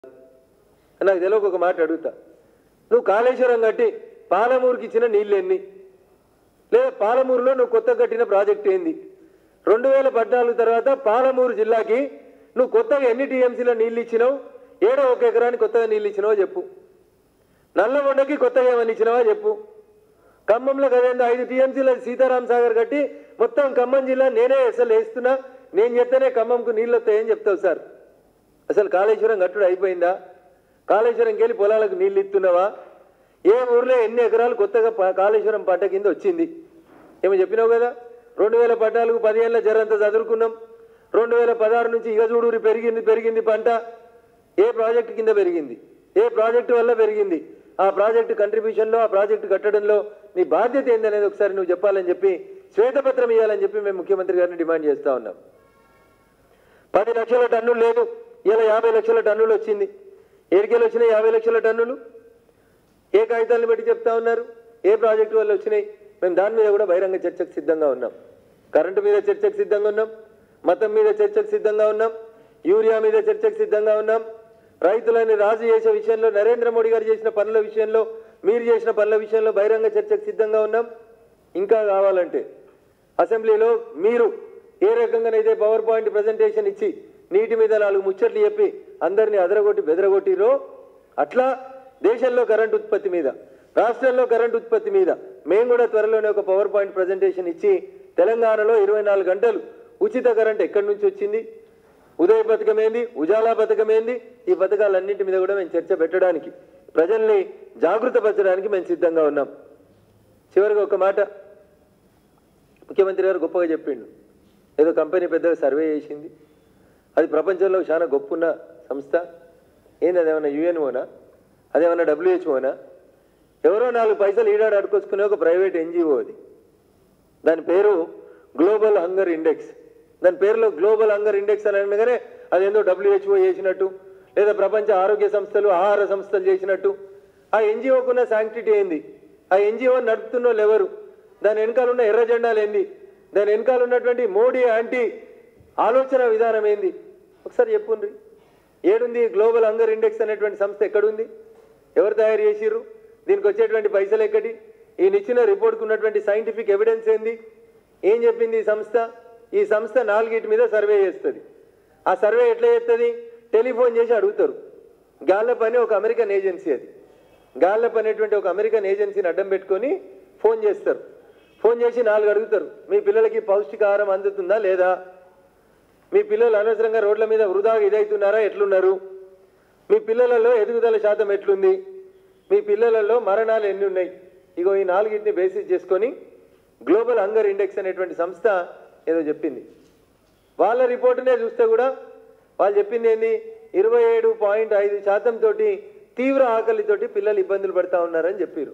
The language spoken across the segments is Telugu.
నాకు తెలియక ఒక మాట అడుగుతా, నువ్వు కాళేశ్వరం కట్టి పాలమూరుకి ఇచ్చిన నీళ్ళు ఎన్ని, లేదా పాలమూరులో నువ్వు కొత్త కట్టిన ప్రాజెక్ట్ ఏంది? 2014 తర్వాత పాలమూరు జిల్లాకి నువ్వు కొత్తగా ఎన్ని టీఎంసీలో నీళ్ళు ఇచ్చినావు? ఏడో ఒక ఎకరానికి కొత్తగా నీళ్ళు ఇచ్చినావో చెప్పు. నల్లగొండకి కొత్తగా ఏమని ఇచ్చినావా చెప్పు. ఖమ్మంలో కదేందో 5 టీఎంసీల సీతారాం సాగర్ కట్టి మొత్తం ఖమ్మం జిల్లా నేనే అసలు వేస్తున్నా, నేను చెప్తేనే ఖమ్మంకు నీళ్ళు వస్తాయని చెప్తావు సార్. అసలు కాళేశ్వరం కట్టుడు అయిపోయిందా? కాళేశ్వరంకి వెళ్ళి పొలాలకు నీళ్ళు ఇస్తున్నావా? ఏ ఊర్లో ఎన్ని ఎకరాలు కొత్తగా కాళేశ్వరం పంట కింద వచ్చింది? ఏమో చెప్పినావు కదా, 2014 10 ఏళ్ళ జరంతా చదువుకున్నాం. 2016 నుంచి ఇక చూడూరి పెరిగింది పంట. ఏ ప్రాజెక్టు కింద పెరిగింది? ఏ ప్రాజెక్టు వల్ల పెరిగింది? ఆ ప్రాజెక్టు కంట్రిబ్యూషన్లో, ఆ ప్రాజెక్టు కట్టడంలో నీ బాధ్యత ఏందనేది ఒకసారి నువ్వు చెప్పాలని చెప్పి శ్వేతపత్రం ఇవ్వాలని చెప్పి మేము ముఖ్యమంత్రి గారిని డిమాండ్ చేస్తూ ఉన్నాం. 10 లక్షల టన్నులు లేదు, ఇలా 50 లక్షల టన్నులు వచ్చింది. ఏడికెళ్ళి వచ్చినాయి 50 లక్షల టన్నులు? ఏ కాగితాలను బట్టి చెప్తా ఉన్నారు? ఏ ప్రాజెక్టు వల్ల వచ్చినాయి? మేము దాని మీద కూడా బహిరంగ చర్చకు సిద్ధంగా ఉన్నాం. కరెంటు మీద చర్చకు సిద్ధంగా ఉన్నాం, మతం మీద చర్చకు సిద్ధంగా ఉన్నాం, యూరియా మీద చర్చకు సిద్ధంగా ఉన్నాం. రైతులని రాజు చేసే విషయంలో, నరేంద్ర మోడీ గారు చేసిన పనుల విషయంలో, మీరు చేసిన పనుల విషయంలో బహిరంగ చర్చకు సిద్ధంగా ఉన్నాం. ఇంకా కావాలంటే అసెంబ్లీలో మీరు ఏ రకంగానైతే పవర్ పాయింట్ ప్రజెంటేషన్ ఇచ్చి నీటి మీద 4 ముచ్చట్లు చెప్పి అందరినీ అదరగొట్టి బెదరగొట్టిరో, అట్లా దేశంలో కరెంటు ఉత్పత్తి మీద, రాష్ట్రంలో కరెంటు ఉత్పత్తి మీద మేము కూడా త్వరలోనే ఒక పవర్ పాయింట్ ప్రజెంటేషన్ ఇచ్చి తెలంగాణలో 24 గంటలు ఉచిత కరెంట్ ఎక్కడి నుంచి వచ్చింది, ఉదయ పథకం ఏంది, ఉజాలా పథకం ఏంది, ఈ పథకాలన్నింటి మీద కూడా మేము చర్చ పెట్టడానికి, ప్రజల్ని జాగృతపరచడానికి మేము సిద్ధంగా ఉన్నాం. చివరిగా ఒక మాట, ముఖ్యమంత్రి గారు గొప్పగా చెప్పిండు, ఏదో కంపెనీ పెద్దగా సర్వే చేసింది, అది ప్రపంచంలో చాలా గొప్పన్న సంస్థ. ఏంది అదేమన్నా యుఎన్ఓనా, అదేమన్నా డబ్ల్యూహెచ్ఓనా? ఎవరో 4 పైసలు ఈడాడు అడుకొచ్చుకునే ఒక ప్రైవేట్ ఎన్జిఓ అది. దాని పేరు గ్లోబల్ హంగర్ ఇండెక్స్. దాని పేరులో గ్లోబల్ హంగర్ ఇండెక్స్ అని అనగానే అదేందో డబ్ల్యూహెచ్ఓ చేసినట్టు, లేదా ప్రపంచ ఆరోగ్య సంస్థలు, ఆహార సంస్థలు చేసినట్టు. ఆ ఎన్జిఓకున్న శాంక్టిటీ ఏంది? ఆ ఎన్జిఓ నడుపుతున్న వాళ్ళు ఎవరు? దాని వెనకాల ఉన్న ఎర్ర జెండాలు ఏంది? దాని వెనకాల ఉన్నటువంటి మోడీ యాంటీ ఆలోచన విధానం ఏంది? ఒకసారి చెప్పుండ్రి. ఏడుంది గ్లోబల్ హంగర్ ఇండెక్స్ అనేటువంటి సంస్థ? ఎక్కడుంది? ఎవరు తయారు చేసిర్రు? దీనికి వచ్చేటువంటి పైసలు ఎక్కడి? ఈయన ఇచ్చిన రిపోర్ట్కు ఉన్నటువంటి సైంటిఫిక్ ఎవిడెన్స్ ఏంది? ఏం చెప్పింది ఈ సంస్థ? ఈ సంస్థ 4 మీద సర్వే చేస్తుంది. ఆ సర్వే ఎట్లా చేస్తుంది? టెలిఫోన్ చేసి అడుగుతారు. గాల్లప్ అనే ఒక అమెరికన్ ఏజెన్సీ, అది గాల్లప్ అనేటువంటి ఒక అమెరికన్ ఏజెన్సీని అడ్డం పెట్టుకొని ఫోన్ చేస్తారు. ఫోన్ చేసి 4 అడుగుతారు. మీ పిల్లలకి పౌష్టికాహారం అందుతుందా లేదా? మీ పిల్లలు అనవసరంగా రోడ్ల మీద వృధాగా ఇదవుతున్నారా, ఎట్లున్నారు? మీ పిల్లలలో ఎదుగుదల శాతం ఎట్లుంది? మీ పిల్లలలో మరణాలు ఎన్ని ఉన్నాయి? ఇగో ఈ 4 బేసిస్ చేసుకొని గ్లోబల్ హంగర్ ఇండెక్స్ అనేటువంటి సంస్థ ఏదో చెప్పింది. వాళ్ళ రిపోర్టునే చూస్తే కూడా వాళ్ళు చెప్పింది ఏంది? 27.5% తోటి తీవ్ర ఆకలితోటి పిల్లలు ఇబ్బందులు పడతా ఉన్నారని చెప్పారు.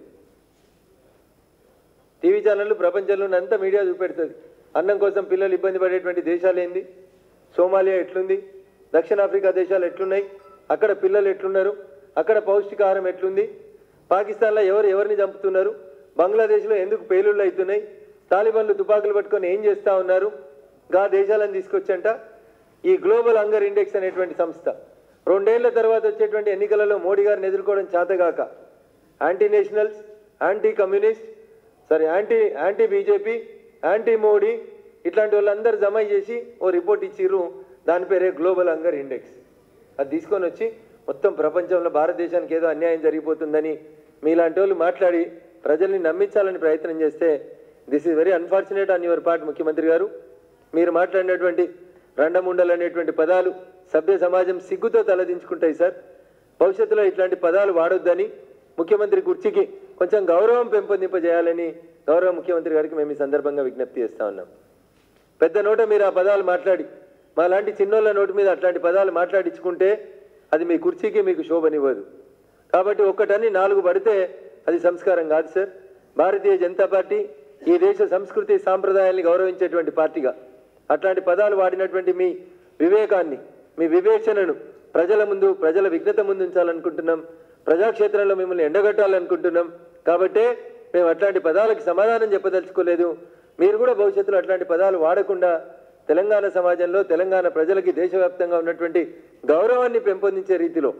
టీవీ ఛానళ్ళు ప్రపంచంలోనే అంతా మీడియా చూపెడుతుంది. అన్నం కోసం పిల్లలు ఇబ్బంది పడేటువంటి దేశాలు ఏంది? సోమాలియా ఎట్లుంది? దక్షిణాఫ్రికా దేశాలు ఎట్లున్నాయి? అక్కడ పిల్లలు ఎట్లున్నారు? అక్కడ పౌష్టికాహారం ఎట్లుంది? పాకిస్తాన్లో ఎవరిని చంపుతున్నారు? బంగ్లాదేశ్లో ఎందుకు పేలుళ్ళు అవుతున్నాయి? తాలిబాన్లు తుపాకులు పట్టుకొని ఏం చేస్తూ ఉన్నారు? గా దేశాలను తీసుకొచ్చంట ఈ గ్లోబల్ హంగర్ ఇండెక్స్ అనేటువంటి సంస్థ. 2 ఏళ్ల తర్వాత వచ్చేటువంటి ఎన్నికలలో మోడీ గారిని ఎదుర్కోవడం చేతగాక anti nationals, anti communist, anti BJP, anti Modi ఇట్లాంటి వాళ్ళందరూ జమ చేసి ఓ రిపోర్ట్ ఇచ్చిర్రు. దాని పేరే గ్లోబల్ హంగర్ ఇండెక్స్. అది తీసుకొని వచ్చి మొత్తం ప్రపంచంలో భారతదేశానికి ఏదో అన్యాయం జరిగిపోతుందని మీలాంటి వాళ్ళు మాట్లాడి ప్రజల్ని నమ్మించాలని ప్రయత్నం చేస్తే this is very unfortunate on your part ముఖ్యమంత్రి గారు. మీరు మాట్లాడినటువంటి రండముండలు అనేటువంటి పదాలు సభ్య సమాజం సిగ్గుతో తలదించుకుంటాయి సార్. భవిష్యత్తులో ఇట్లాంటి పదాలు వాడొద్దని, ముఖ్యమంత్రి కుర్చీకి కొంచెం గౌరవం పెంపొందింపజేయాలని గౌరవ ముఖ్యమంత్రి గారికి మేము ఈ సందర్భంగా విజ్ఞప్తి చేస్తూ ఉన్నాం. పెద్ద నోట మీరు ఆ పదాలు మాట్లాడి మా లాంటి చిన్నోళ్ళ నోటి మీద అట్లాంటి పదాలు మాట్లాడించుకుంటే అది మీ కుర్చీకి మీకు శోభనివ్వదు. కాబట్టి ఒక్కటని 4 పడితే అది సంస్కారం కాదు సార్. భారతీయ జనతా పార్టీ ఈ దేశ సంస్కృతి సాంప్రదాయాల్ని గౌరవించేటువంటి పార్టీగా అట్లాంటి పదాలు వాడినటువంటి మీ వివేకాన్ని, మీ వివేచనను ప్రజల ముందు, ప్రజల విఘ్నత ముందు ఉంచాలనుకుంటున్నాం. ప్రజాక్షేత్రంలో మిమ్మల్ని ఎండగట్టాలనుకుంటున్నాం. కాబట్టే మేము అట్లాంటి పదాలకు సమాధానం చెప్పదలుచుకోలేదు. మీరు కూడా భవిష్యత్తులో అట్లాంటి పదాలు వాడకుండా తెలంగాణ సమాజంలో తెలంగాణ ప్రజలకి దేశవ్యాప్తంగా ఉన్నటువంటి గౌరవాన్ని పెంపొందించే రీతిలో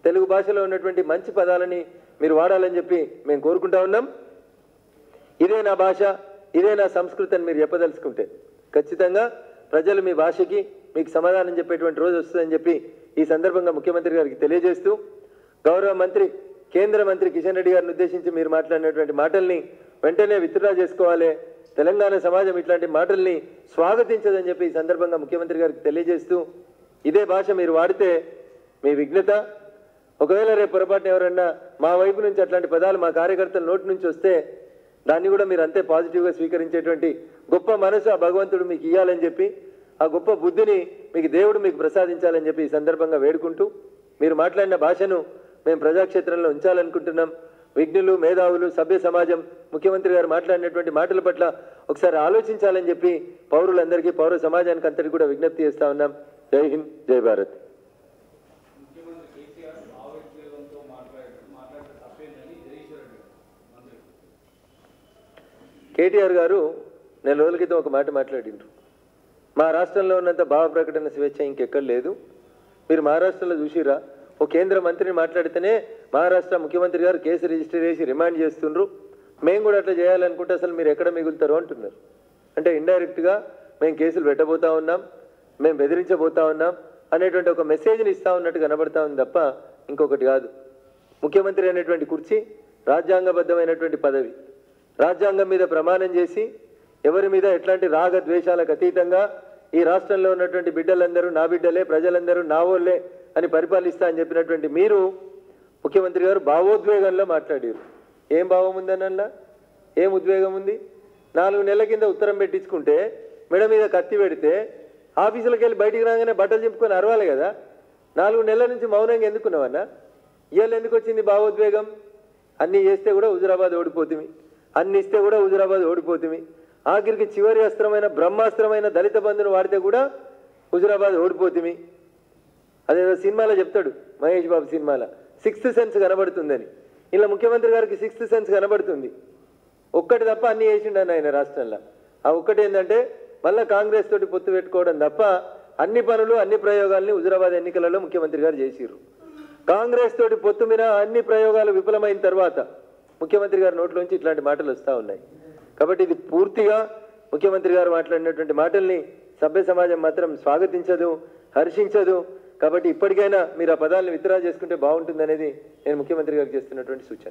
తెలుగు భాషలో ఉన్నటువంటి మంచి పదాలని మీరు వాడాలని చెప్పి మేము కోరుకుంటా ఉన్నాం. ఇదే నా భాష, ఇదే నా సంస్కృతి అని మీరు చెప్పదలుచుకుంటే ఖచ్చితంగా ప్రజలు మీ భాషకి మీకు సమాధానం చెప్పేటువంటి రోజు వస్తుందని చెప్పి ఈ సందర్భంగా ముఖ్యమంత్రి గారికి తెలియజేస్తూ, గౌరవ మంత్రి కేంద్ర మంత్రి కిషన్ రెడ్డి గారిని ఉద్దేశించి మీరు మాట్లాడినటువంటి మాటల్ని వెంటనే విత్డ్రా చేసుకోవాలి. తెలంగాణ సమాజం ఇట్లాంటి మాటల్ని స్వాగతించదని చెప్పి ఈ సందర్భంగా ముఖ్యమంత్రి గారికి తెలియజేస్తూ, ఇదే భాష మీరు వాడితే మీ విఘ్నత, ఒకవేళ రేపు పొరపాటున ఎవరన్నా మా వైపు నుంచి అట్లాంటి పదాలు మా కార్యకర్తల నోటి నుంచి వస్తే దాన్ని కూడా మీరు అంతే పాజిటివ్గా స్వీకరించేటువంటి గొప్ప మనసు ఆ భగవంతుడు మీకు ఇవ్వాలని చెప్పి, ఆ గొప్ప బుద్ధిని మీకు దేవుడు మీకు ప్రసాదించాలని చెప్పి ఈ సందర్భంగా వేడుకుంటూ, మీరు మాట్లాడిన భాషను మేము ప్రజాక్షేత్రంలో ఉంచాలనుకుంటున్నాం. విఘ్నులు, మేధావులు, సభ్య సమాజం ముఖ్యమంత్రి గారు మాట్లాడినటువంటి మాటల పట్ల ఒకసారి ఆలోచించాలని చెప్పి పౌరులందరికీ, పౌర సమాజానికి అంతటికి కూడా విజ్ఞప్తి చేస్తా ఉన్నాం. జై హింద్, జై భారత్. కేటీఆర్ గారు నెల రోజుల క్రితం ఒక మాట మాట్లాడిండ్రు. మా రాష్ట్రంలో ఉన్నంత భావ ప్రకటన స్వేచ్ఛ ఇంకెక్కడ లేదు. మీరు మహారాష్ట్రలో చూసిరా, ఓ కేంద్ర మంత్రిని మాట్లాడితేనే మహారాష్ట్ర ముఖ్యమంత్రి గారు కేసు రిజిస్టర్ చేసి రిమాండ్ చేస్తుండ్రు. మేము కూడా అట్లా చేయాలనుకుంటే అసలు మీరు ఎక్కడ మిగులుతారు అంటున్నారు. అంటే ఇండైరెక్ట్గా మేము కేసులు పెట్టబోతా ఉన్నాం, మేము బెదిరించబోతా ఉన్నాం అనేటువంటి ఒక మెసేజ్ని ఇస్తా ఉన్నట్టు కనబడతా ఉంది తప్ప ఇంకొకటి కాదు. ముఖ్యమంత్రి అనేటువంటి కుర్చీ రాజ్యాంగబద్ధమైనటువంటి పదవి. రాజ్యాంగం మీద ప్రమాణం చేసి ఎవరి మీద ఎట్లాంటి రాగ ద్వేషాలకు అతీతంగా ఈ రాష్ట్రంలో ఉన్నటువంటి బిడ్డలందరూ నా బిడ్డలే, ప్రజలందరూ నా వాళ్ళే అని పరిపాలిస్తా అని చెప్పినటువంటి మీరు ముఖ్యమంత్రి గారు భావోద్వేగంలో మాట్లాడారు. ఏం భావం ఉందనల్లా, ఏం ఉద్వేగం ఉంది? 4 నెలల కింద ఉత్తరం పెట్టించుకుంటే మెడ మీద కత్తి పెడితే ఆఫీసులకు వెళ్ళి బయటికి రాగానే బట్టలు చింపుకొని అరవాలి కదా. 4 నెలల నుంచి మౌనంగా ఎందుకున్నావన్నా? ఇవాళ ఎందుకు వచ్చింది భావోద్వేగం? అన్నీ చేస్తే కూడా హుజురాబాద్ ఓడిపోతుంది, అన్ని ఇస్తే కూడా హుజురాబాద్ ఓడిపోతుంది. ఆఖరికి చివరి అస్త్రమైన బ్రహ్మాస్త్రమైన దళిత బంధును వాడితే కూడా హుజురాబాద్ ఓడిపోతుంది. అదేదో సినిమాలో చెప్తాడు, మహేష్ బాబు సినిమాలో, 6th సెన్స్ కనబడుతుందని. ఇలా ముఖ్యమంత్రి గారికి 6th సెన్స్ కనబడుతుంది. ఒక్కటి తప్ప అన్ని చేసిండని ఆయన రాష్ట్రంలో. ఆ ఒక్కటి ఏంటంటే మళ్ళీ కాంగ్రెస్ తోటి పొత్తు పెట్టుకోవడం తప్ప అన్ని పనులు, అన్ని ప్రయోగాల్ని హుజురాబాద్ ఎన్నికలలో ముఖ్యమంత్రి గారు చేసిర్రు. కాంగ్రెస్ తోటి పొత్తు మీద అన్ని ప్రయోగాలు విఫలమైన తర్వాత ముఖ్యమంత్రి గారి నోట్లోంచి ఇట్లాంటి మాటలు వస్తూ ఉన్నాయి. కాబట్టి ఇది పూర్తిగా ముఖ్యమంత్రి గారు మాట్లాడినటువంటి మాటల్ని సభ్య సమాజం మాత్రం స్వాగతించదు, హర్షించదు. కాబట్టి ఇప్పటికైనా మీరు ఆ పదాలను విత్డ్రా చేసుకుంటే బాగుంటుందనేది నేను ముఖ్యమంత్రి గారికి చేస్తున్నటువంటి సూచన.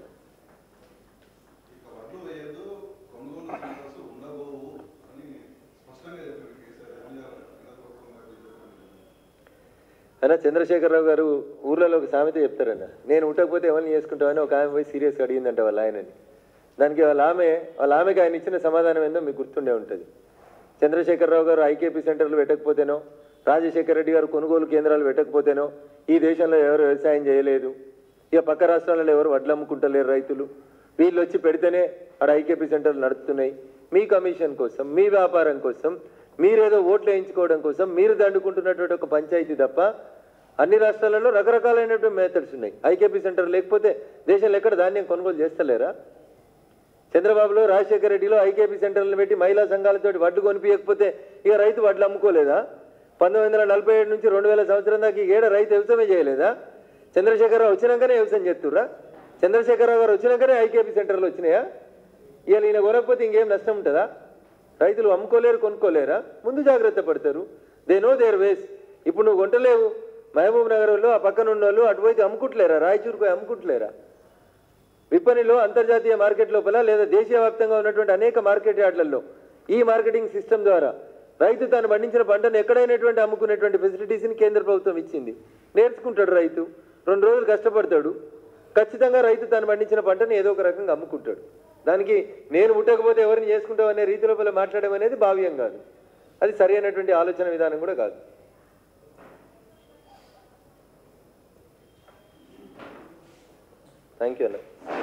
అన్న, చంద్రశేఖరరావు గారు ఊర్లలో ఒక సామెత చెప్తారన్న, నేను ఉండకపోతే ఎవరిని చేసుకుంటామని ఒక ఆమె పోయి సీరియస్గా అడిగిందంట వాళ్ళ ఆయనని. దానికి వాళ్ళ ఆమెకి ఆయన ఇచ్చిన సమాధానం ఏందో మీకు గుర్తుండే ఉంటుంది. చంద్రశేఖరరావు గారు ఐకేపీ సెంటర్లు పెట్టకపోతేనో, రాజశేఖర రెడ్డి గారు కొనుగోలు కేంద్రాలు పెట్టకపోతేనో ఈ దేశంలో ఎవరు వ్యవసాయం చేయలేదు. ఇక పక్క రాష్ట్రాలలో ఎవరు వడ్లు అమ్ముకుంటలేరు రైతులు. వీళ్ళు వచ్చి పెడితేనే ఆడ ఐకేపీ సెంటర్లు నడుస్తున్నాయి. మీ కమిషన్ కోసం, మీ వ్యాపారం కోసం, మీరేదో ఓట్లు వేయించుకోవడం కోసం మీరు దండుకుంటున్నటువంటి ఒక పంచాయతీ తప్ప అన్ని రాష్ట్రాలలో రకరకాలైనటువంటి మెథడ్స్ ఉన్నాయి. ఐకేపీ సెంటర్ లేకపోతే దేశంలో ఎక్కడ ధాన్యం కొనుగోలు చేస్తలేరా? చంద్రబాబులో, రాజశేఖర రెడ్డిలో ఐకేపీ సెంటర్లను పెట్టి మహిళా సంఘాలతో వడ్లు కొనిపించకపోతే ఇక రైతు వడ్లు అమ్ముకోలేదా? 1947 నుంచి 2000 సంవత్సరం దాకా ఈ ఏడ రైతు వ్యవసాయమే చేయలేదా? చంద్రశేఖరరావు వచ్చినాకనే వ్యవసాయం చేస్తుర్రా? చంద్రశేఖరరావు గారు వచ్చినాకనే ఐకేపీ సెంటర్లు వచ్చినాయా? ఇవాళ ఈయన కొనకపోతే ఇంకేం నష్టం ఉంటుందా? రైతులు అమ్ముకోలేరు, కొనుక్కోలేరా? ముందు జాగ్రత్త పడతారు. They know their ways. ఇప్పుడు నువ్వు కొంటలేవు, మహబూబ్ నగర్ వాళ్ళు ఆ పక్కన ఉన్న వాళ్ళు అటువైపు అమ్ముకుంటలేరా? రాయచూరుకు పోయి అమ్ముకుంటలేరా? విపణిలో, అంతర్జాతీయ మార్కెట్ లోపల లేదా దేశీయ వ్యాప్తంగా ఉన్నటువంటి అనేక మార్కెట్ యార్డ్లలో ఈ మార్కెటింగ్ సిస్టమ్ ద్వారా రైతు తాను పండించిన పంటను ఎక్కడైనటువంటి అమ్ముకునేటువంటి ఫెసిలిటీస్ని కేంద్ర ప్రభుత్వం ఇచ్చింది. నేర్చుకుంటాడు రైతు, 2 రోజులు కష్టపడతాడు, ఖచ్చితంగా రైతు తాను పండించిన పంటను ఏదో ఒక రకంగా అమ్ముకుంటాడు. దానికి నేను ముట్టకపోతే ఎవరిని చేసుకుంటావు అనే రీతి లోపల మాట్లాడడం అనేది భావ్యం కాదు. అది సరి అయినటువంటి ఆలోచన విధానం కూడా కాదు. థ్యాంక్ యూ అన్న.